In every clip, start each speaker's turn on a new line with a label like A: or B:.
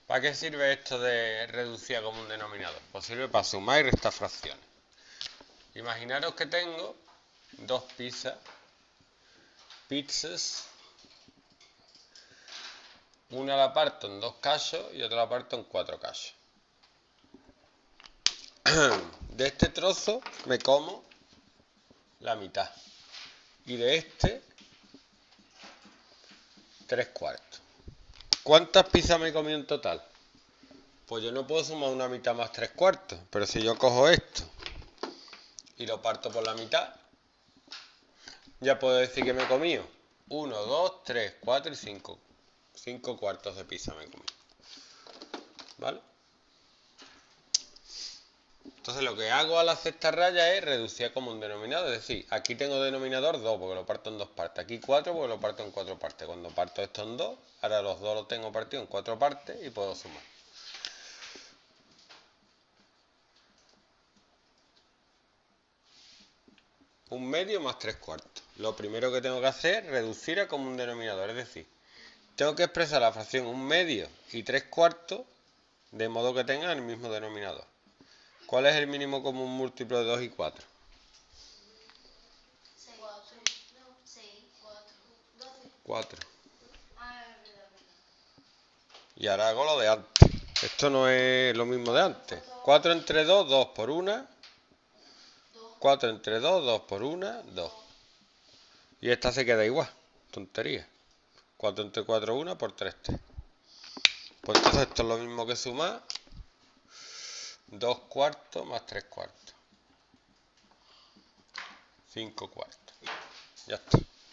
A: ¿Para qué sirve esto de reducir a común denominador? Pues sirve para sumar y restar fracciones. Imaginaros que tengo dos pizzas, una la parto en 2 cachos y otra la parto en 4 cachos. De este trozo me como la mitad y de este 3/4. ¿Cuántas pizzas me he comido en total? Pues yo no puedo sumar una mitad más 3/4, pero si yo cojo esto y lo parto por la mitad, ya puedo decir que me he comido 1, 2, 3, 4 y 5. 5 cuartos de pizza me he comido. ¿Vale? Entonces lo que hago al hacer esta raya es reducir a común denominador. Es decir, aquí tengo denominador 2 porque lo parto en 2 partes. Aquí 4 porque lo parto en 4 partes. Cuando parto esto en 2, ahora los 2 los tengo partidos en 4 partes y puedo sumar. Un medio más 3/4. Lo primero que tengo que hacer es reducir a común denominador. Es decir, tengo que expresar la fracción 1/2 y 3/4 de modo que tengan el mismo denominador. ¿Cuál es el mínimo común múltiplo de 2 y 4? 4. Y ahora hago lo de antes. Esto no es lo mismo de antes. 4 entre 2, 2 por 1. 4 entre 2, 2 por 1, 2. Y esta se queda igual. Tontería. 4 entre 4, 1 por 3, 3. Pues entonces esto es lo mismo que sumar 2/4 más 3/4. 5/4. Ya está.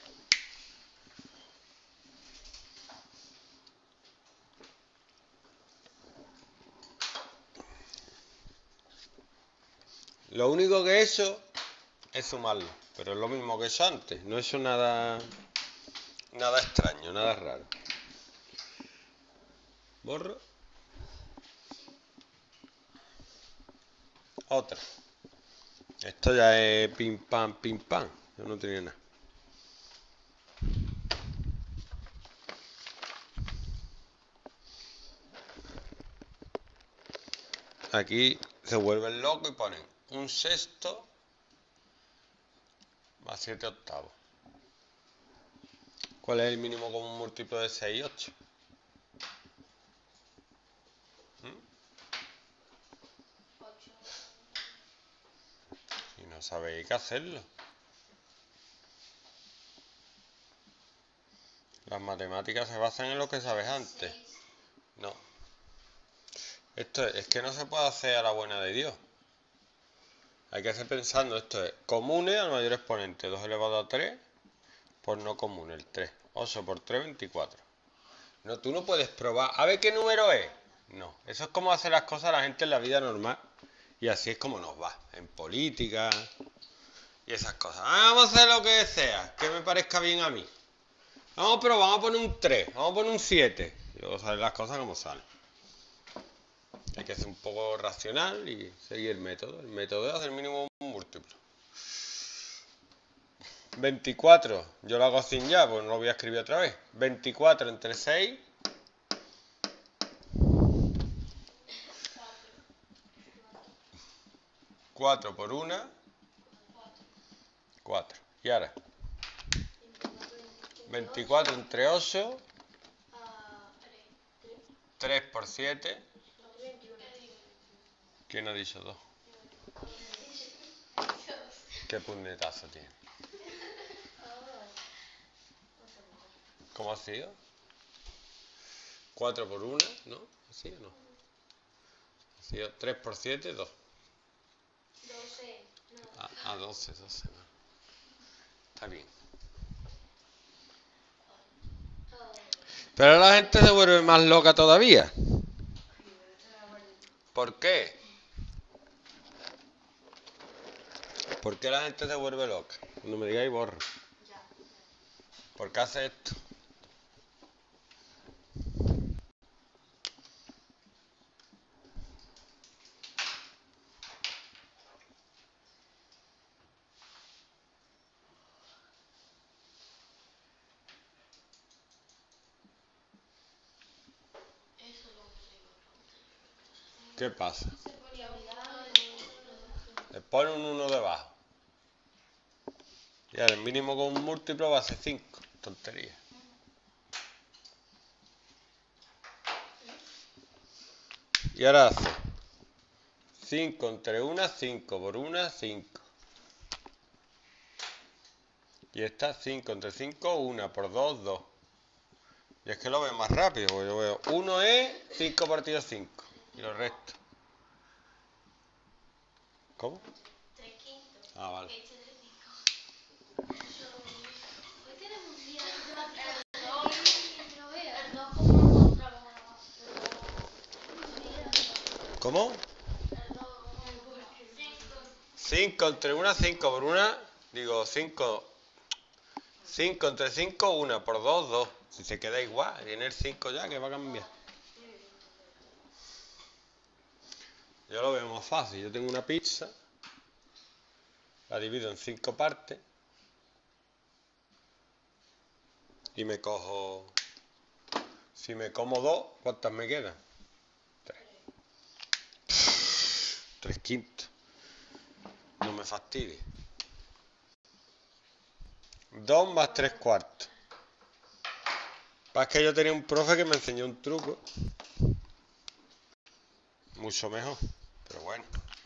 A: Lo único que he hecho es sumarlo, pero es lo mismo que he hecho antes. No he hecho nada extraño, nada raro. Borro. Otra. Esto ya es pim pam, pim pam. Yo no tenía nada. Aquí se vuelven locos y ponen 1/6 más 7/8. ¿Cuál es el mínimo común múltiplo de 6 y 8? Si no sabéis qué hacerlo. Las matemáticas se basan en lo que sabes antes. No. Esto es que no se puede hacer a la buena de Dios. Hay que hacer pensando, esto es comunes al mayor exponente, 2 elevado a 3 por no común, el 3. 8 por 3, 24. No, tú no puedes probar. A ver qué número es. No, eso es como hacer las cosas la gente en la vida normal. Y así es como nos va. En política y esas cosas. Vamos a hacer lo que sea, que me parezca bien a mí. Vamos a probar, vamos a poner un 3, vamos a poner un 7. Y luego salen las cosas como salen. Hay que ser un poco racional y seguir el método. El método es hacer mínimo múltiplo. 24, yo lo hago sin ya, pues no lo voy a escribir otra vez. 24 entre 6. 4 por 1. 4. Y ahora. 24 entre 8. 3 por 7. ¿Quién ha dicho 2? ¿Qué puñetazo tiene? ¿Cómo ha sido? 4 por 1, ¿no? ¿Así o no? Ha sido 3 por 7, 2.
B: 12.
A: Ah, 12, no. Está bien. Pero la gente se vuelve más loca todavía. ¿Por qué? ¿Por qué la gente se vuelve loca? Cuando me digáis borro. ¿Por qué hace esto?
B: Eso es lo que digo.
A: ¿Qué pasa?
B: Se ponía
A: Le pone un 1 debajo. Y ahora el mínimo con un múltiplo va a ser 5. Tontería. Y ahora hace 5 entre 1, 5 por 1, 5. Y esta 5 entre 5, 1 por 2, 2. Y es que lo veo más rápido, porque yo veo 1 es 5 partido 5. Y lo resto. ¿Cómo?
B: 3 quintos.
A: Ah, vale.
B: Este es 5. Hoy tenemos un día de matemáticas. No veas. El 2 como lo encontramos ahora.
A: ¿Cómo?
B: El 2 como
A: 5 entre 1, 5 por 1. Digo, 5 entre 5, 1 por 2, 2. Si se queda igual, tiene el 5 ya, que va a cambiar. Yo lo veo más fácil. Yo tengo una pizza, la divido en 5 partes y me cojo. Si me como 2, ¿cuántas me quedan? 3 quintos. No me fastidie. 2 más 3 cuartos. Pasa que yo tenía un profe que me enseñó un truco. Mucho mejor. Pero bueno.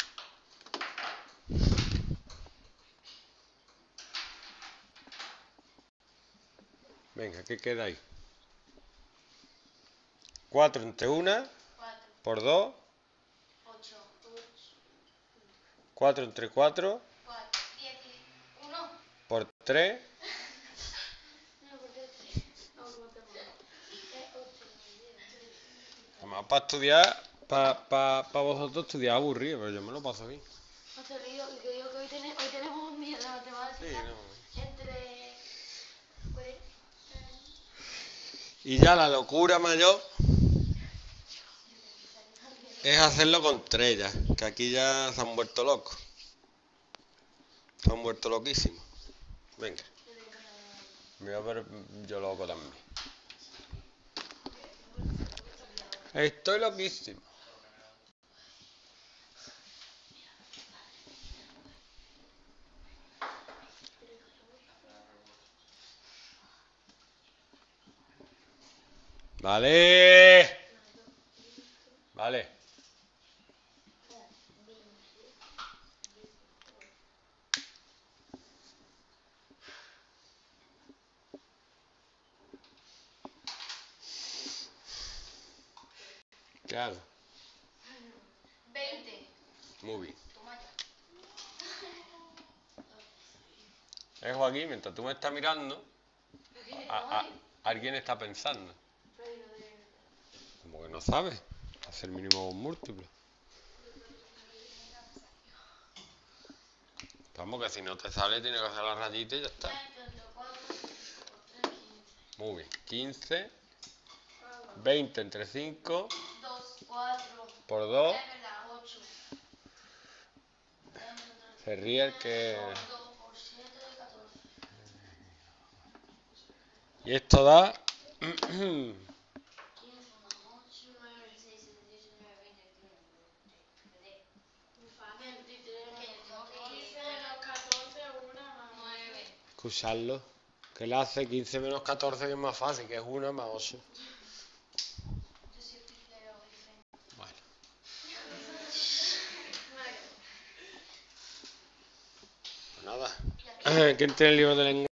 A: Venga, ¿qué queda ahí? 4 entre 1
B: 4,
A: por 2.
B: 8,
A: 4 entre 4
B: 4, 10, 1.
A: por 3.
B: No, porque es 3. No, ¿cómo te pongo? Es 8.
A: Además, para estudiar, para vosotros estudiar aburrido, pero yo me lo paso bien.
B: No te río, y que digo que hoy tenemos un día de matemáticas
A: Sí, no.
B: entre... pues,
A: Y ya la locura mayor es hacerlo con 3 ya, que aquí ya se han vuelto locos. Se han vuelto loquísimos. Venga, me voy a ver yo loco también. Estoy loquísimo. Vale. Vale. Claro.
B: 20.
A: Muy bien.
B: Toma ya.
A: Joaquín, mientras tú me estás mirando, alguien está pensando. Como que no sabe hacer mínimo múltiplo. Vamos, que si no te sale, tienes que hacer la rayita y ya está. Muy bien. 15. 20 entre 5
B: 2, 4.
A: por 2.
B: Es verdad, 8.
A: Se ríe el que...
B: 2 por 7, 14.
A: Y esto da...
B: 15 más 8, 9, 16, 17, 19, 20, 21, 23. Muy fácil. 23 menos 14, 1 más 9.
A: Escucharlo. Que le hace 15 menos 14, que es más fácil, que es 1 más 8.
B: Yo soy piflero, diferente.
A: Bueno. Pues nada. ¿Quién tiene el libro de lenguaje?